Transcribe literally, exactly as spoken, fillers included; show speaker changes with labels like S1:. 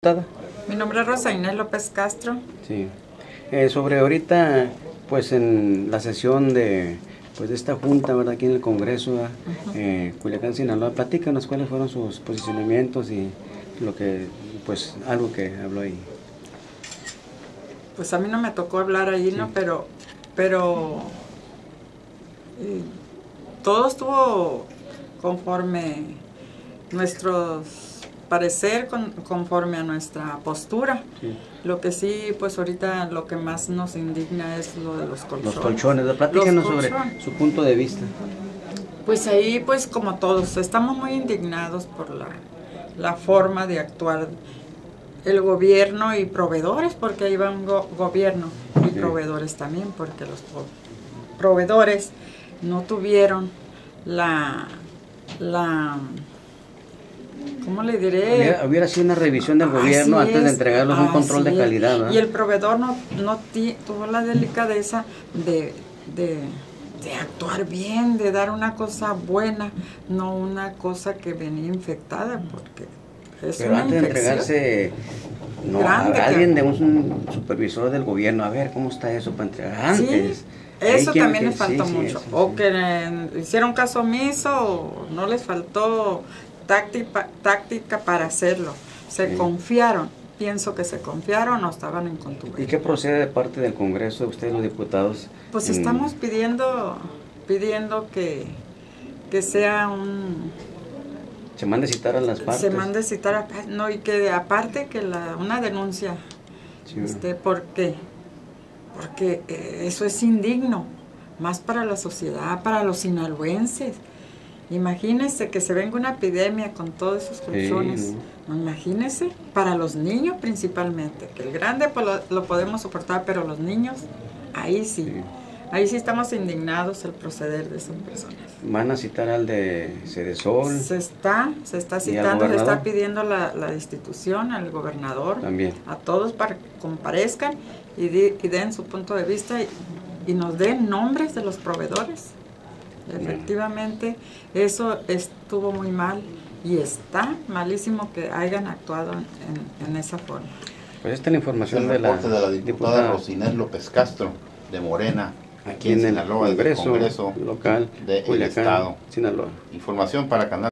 S1: diputada?
S2: Mi nombre es Rosa Inés López Castro.
S1: Sí. Eh, sobre ahorita, pues en la sesión de, pues, de esta junta, ¿verdad? Aquí en el Congreso, uh -huh. eh, Culiacán, Sinaloa, platícanos cuáles fueron sus posicionamientos y lo que, pues, algo que habló ahí.
S2: Pues a mí no me tocó hablar ahí, sí. ¿no? Pero, pero eh, todo estuvo conforme nuestros parecer, con, conforme a nuestra postura. Sí. Lo que sí, pues ahorita lo que más nos indigna es lo de los colchones.
S1: Los colchones, platíquenos sobre su punto de vista.
S2: Pues ahí, pues como todos, estamos muy indignados por la, la forma de actuar el gobierno y proveedores, porque ahí va un go gobierno y sí. proveedores también, porque los proveedores no tuvieron la, la ¿cómo le diré?
S1: Hubiera, hubiera sido una revisión del gobierno así antes es, de entregarlos un control de calidad, ¿verdad?
S2: Y el proveedor no, no tuvo la delicadeza de, de, de actuar bien, de dar una cosa buena, no una cosa que venía infectada, porque es
S1: Pero
S2: una
S1: antes de entregarse no,
S2: grande,
S1: a alguien
S2: que...
S1: de un supervisor del gobierno, a ver cómo está eso para entregar antes.
S2: Sí. Eso también
S1: que,
S2: les faltó
S1: sí,
S2: mucho,
S1: sí, sí,
S2: o
S1: sí.
S2: que eh, hicieron caso omiso, o no les faltó táctica, táctica para hacerlo, se sí. confiaron, pienso que se confiaron o estaban en contubernio.
S1: ¿Y qué procede de parte del Congreso, de ustedes los diputados?
S2: Pues
S1: en...
S2: estamos pidiendo, pidiendo que, que sea un...
S1: Se mande citar a las partes.
S2: Se mande citar a... No, y que aparte que la, una denuncia, sí. este, ¿por qué? Porque eh, eso es indigno, más para la sociedad, para los sinaloenses. Imagínense que se venga una epidemia con todos esos colchones. Sí, no. Imagínense, para los niños principalmente, que el grande pues, lo, lo podemos soportar, pero los niños, ahí sí. sí. Ahí sí estamos indignados el proceder de esas personas.
S1: ¿Van a citar al de Cedesol?
S2: Se está, se está citando, se está pidiendo la, la destitución al gobernador.
S1: También.
S2: A todos para que comparezcan y, di, y den su punto de vista y, y nos den nombres de los proveedores. Efectivamente, eso estuvo muy mal y está malísimo que hayan actuado en, en esa forma.
S1: Pues esta es la información
S3: el
S1: de la,
S3: de la diputada, diputada Rosa Inés López Castro, de Morena, aquí, aquí en, en el Sinaloa,
S1: Congreso,
S3: Congreso
S1: local
S3: del
S1: Culiacán,
S3: Estado.
S1: Sinaloa.
S3: Información para Canal